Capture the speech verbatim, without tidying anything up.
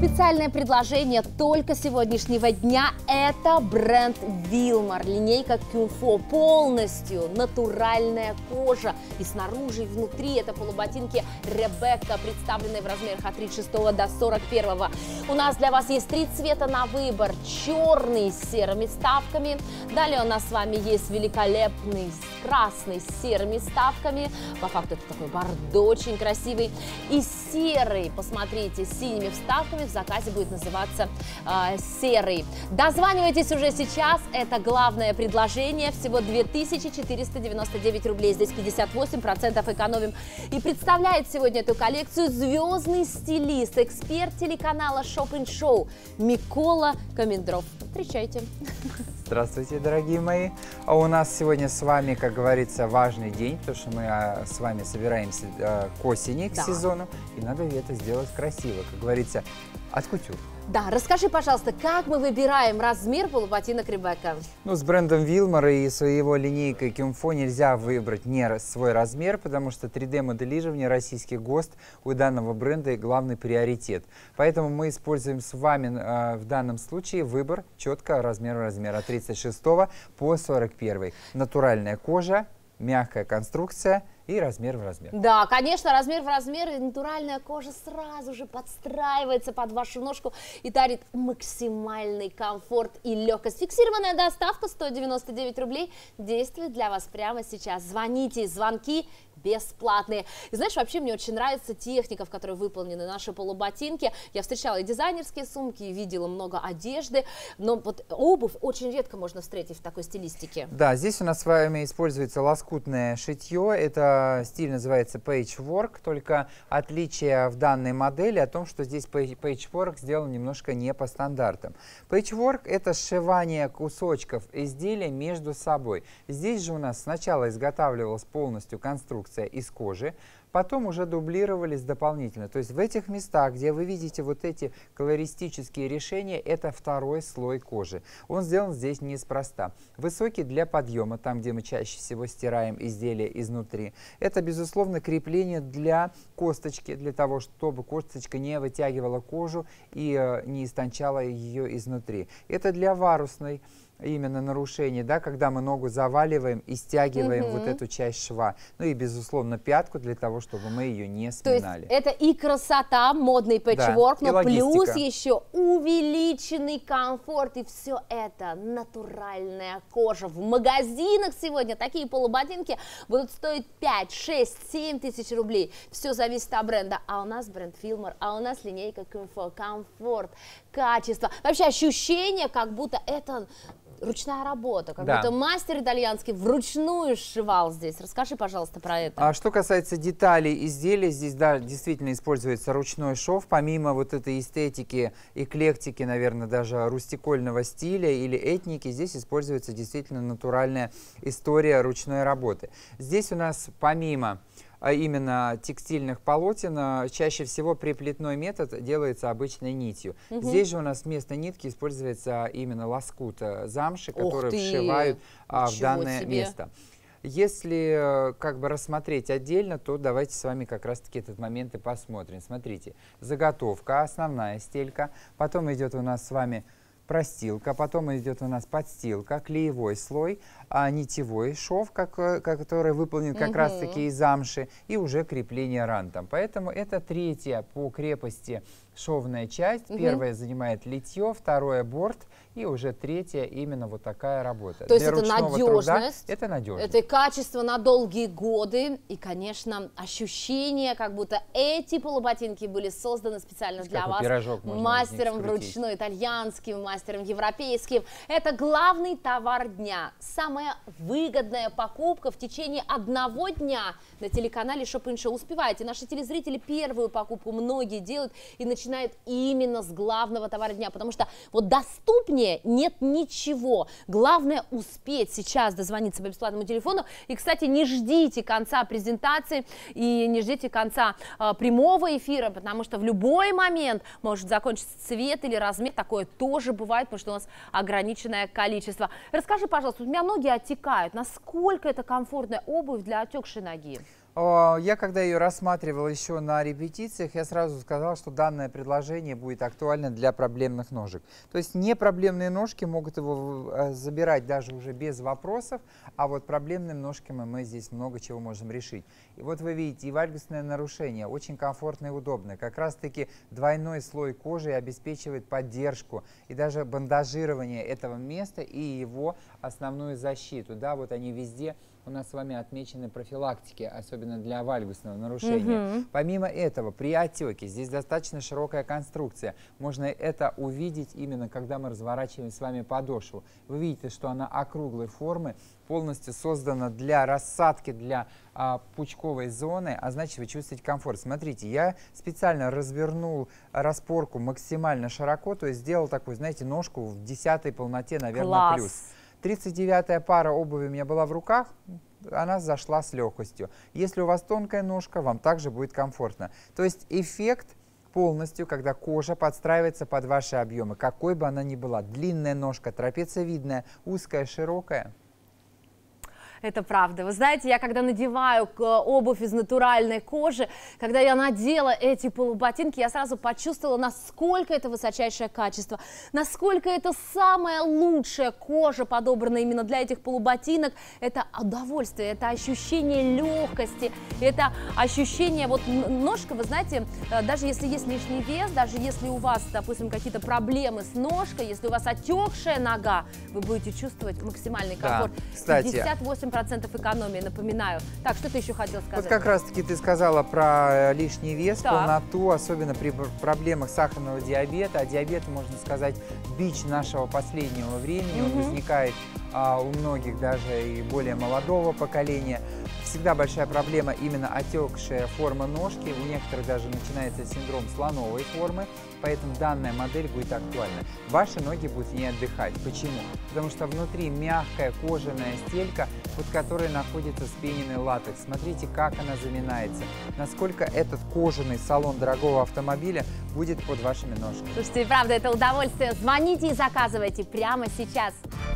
Специальное предложение только сегодняшнего дня – это бренд Wilmar. Линейка Кюмфо. Полностью натуральная кожа. И снаружи, и внутри это полуботинки Ребекка, представленные в размерах от тридцать шестого до сорок первого. У нас для вас есть три цвета на выбор. Черный с серыми вставками. Далее у нас с вами есть великолепный красный с серыми вставками. По факту это такой бордо очень красивый. И серый, посмотрите, с синими вставками. В заказе будет называться э, серый. Дозванивайтесь уже сейчас. Это главное предложение. Всего две тысячи четыреста девяносто девять рублей. Здесь пятьдесят восемь процентов экономим. И представляет сегодня эту коллекцию звездный стилист, эксперт телеканала Шопинг Шоу Микола Комендров. Встречайте. Здравствуйте, дорогие мои. А у нас сегодня с вами, как говорится, важный день, потому что мы а, с вами собираемся а, к осени, к да. сезону, и надо это сделать красиво, как говорится, от кутюр. Да, расскажи, пожалуйста, как мы выбираем размер полуботинок Ребекка? Ну, с брендом Wilmar и своего линейкой Кюмфо нельзя выбрать не свой размер, потому что три дэ моделирование, российский ГОСТ у данного бренда главный приоритет. Поэтому мы используем с вами э, в данном случае выбор четко размера размера от тридцать шестого по сорок первый. Натуральная кожа, мягкая конструкция и размер в размер. Да, конечно, размер в размер, и натуральная кожа сразу же подстраивается под вашу ножку и дарит максимальный комфорт и легкость. Фиксированная доставка сто девяносто девять рублей действует для вас прямо сейчас. Звоните, звонки бесплатные. И знаешь, вообще мне очень нравится техника, в которой выполнены наши полуботинки. Я встречала и дизайнерские сумки, и видела много одежды, но вот обувь очень редко можно встретить в такой стилистике. Да, здесь у нас с вами используется лоскутное шитье. Это стиль называется patchwork, только отличие в данной модели о том, что здесь patchwork сделан немножко не по стандартам. Patchwork — это сшивание кусочков изделия между собой. Здесь же у нас сначала изготавливалась полностью конструкция из кожи, потом уже дублировались дополнительно. То есть в этих местах, где вы видите вот эти колористические решения, это второй слой кожи. Он сделан здесь неспроста. Высокий для подъема, там, где мы чаще всего стираем изделие изнутри. Это, безусловно, крепление для косточки, для того, чтобы косточка не вытягивала кожу и э, не истончала ее изнутри. Это для варусной именно нарушение, да, когда мы ногу заваливаем и стягиваем угу. вот эту часть шва. Ну и, безусловно, пятку для того, чтобы мы ее не сминали. То есть это и красота, модный пэтчворк, да, но плюс еще увеличенный комфорт. И все это натуральная кожа. В магазинах сегодня такие полуботинки будут стоить пять, шесть, семь тысяч рублей. Все зависит от бренда. А у нас бренд Wilmar, а у нас линейка Кюмфо. Комфорт, качество. Вообще ощущение, как будто это ручная работа, как да. будто мастер итальянский вручную сшивал здесь. Расскажи, пожалуйста, про это. А что касается деталей изделия, здесь, да, действительно используется ручной шов. Помимо вот этой эстетики, эклектики, наверное, даже рустикольного стиля или этники, здесь используется действительно натуральная история ручной работы. Здесь у нас помимо а именно текстильных полотен, чаще всего приплетной метод делается обычной нитью. Угу. Здесь же у нас вместо нитки используется именно лоскут замши, который вшивают а, в данное себе. место. Если как бы рассмотреть отдельно, то давайте с вами как раз-таки этот момент и посмотрим. Смотрите, заготовка, основная стелька, потом идет у нас с вами простилка, потом идет у нас подстилка, клеевой слой, а нитевой шов, как, который выполнен как угу. раз-таки из замши, и уже крепление рантом. Поэтому это третья по крепости шовная часть. Угу. Первая занимает литье, второе борт, и уже третья именно вот такая работа. То есть это надежность, это надежность. Это качество на долгие годы, и, конечно, ощущение, как будто эти полуботинки были созданы специально для вас мастером вручную, итальянским, мастером европейским. Это главный товар дня. Самая выгодная покупка в течение одного дня на телеканале Шопинг Шоу. Успевайте, наши телезрители первую покупку многие делают и начинают именно с главного товара дня, потому что вот доступнее нет ничего. Главное успеть сейчас дозвониться по бесплатному телефону. И, кстати, не ждите конца презентации и не ждите конца э, прямого эфира, потому что в любой момент может закончиться цвет или размер. Такое тоже бывает, потому что у нас ограниченное количество. Расскажи, пожалуйста, у меня ноги отекают. Насколько это комфортная обувь для отекшей ноги? О, Я, когда ее рассматривал еще на репетициях, я сразу сказал, что данное предложение будет актуально для проблемных ножек. То есть непроблемные ножки могут его э, забирать даже уже без вопросов, а вот проблемным ножками мы здесь много чего можем решить. И вот вы видите, и вальгусное нарушение очень комфортное и удобное. Как раз-таки двойной слой кожи обеспечивает поддержку и даже бандажирование этого места и его основную защиту. Да, вот они везде у нас с вами отмечены профилактики, особенно для вальгусного нарушения. Mm-hmm. Помимо этого, при отеке здесь достаточно широкая конструкция. Можно это увидеть именно, когда мы разворачиваем с вами подошву. Вы видите, что она округлой формы, полностью создана для рассадки, для а, пучковой зоны, а значит, вы чувствуете комфорт. Смотрите, я специально развернул распорку максимально широко, то есть сделал такую, знаете, ножку в десятой полноте, наверное, Класс. Плюс. тридцать девятая пара обуви у меня была в руках, она зашла с легкостью. Если у вас тонкая ножка, вам также будет комфортно. То есть эффект полностью, когда кожа подстраивается под ваши объемы, какой бы она ни была. Длинная ножка, трапециевидная, узкая, широкая. Это правда. Вы знаете, я когда надеваю обувь из натуральной кожи, когда я надела эти полуботинки, я сразу почувствовала, насколько это высочайшее качество, насколько это самая лучшая кожа, подобранная именно для этих полуботинок. Это удовольствие, это ощущение легкости, это ощущение, вот ножка, вы знаете, даже если есть лишний вес, даже если у вас, допустим, какие-то проблемы с ножкой, если у вас отекшая нога, вы будете чувствовать максимальный комфорт. Да, кстати, пятьдесят восемь процентов экономии, напоминаю. Так, что ты еще хотел сказать? Вот как раз-таки ты сказала про лишний вес, так. полноту, особенно при проблемах сахарного диабета. А диабет, можно сказать, бич нашего последнего времени. Mm-hmm. Он возникает а, у многих даже и более молодого поколения. Всегда большая проблема именно отекшая форма ножки. У некоторых даже начинается синдром слоновой формы. Поэтому данная модель будет актуальна. Ваши ноги будут в ней отдыхать. Почему? Потому что внутри мягкая кожаная стелька, под которой находится вспененный латекс. Смотрите, как она заминается. Насколько этот кожаный салон дорогого автомобиля будет под вашими ножками. Слушайте, правда, это удовольствие. Звоните и заказывайте прямо сейчас.